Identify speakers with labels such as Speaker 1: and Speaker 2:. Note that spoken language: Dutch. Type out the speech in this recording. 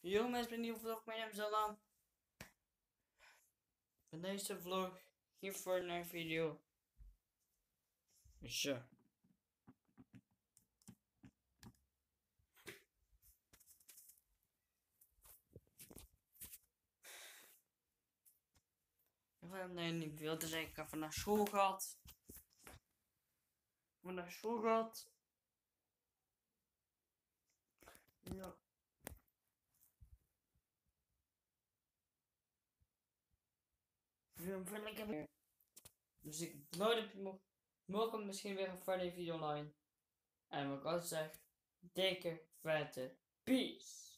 Speaker 1: Yo mensen, bij een nieuwe vlog. Mijn naam is Alan. In deze vlog hiervoor een video. Zo. Nee, ik wilde zeggen, ik heb vandaag school gehad. Ja. Dus ik upload morgen misschien weer een Friday video online. En wat ik altijd zeg, dikke vette peace.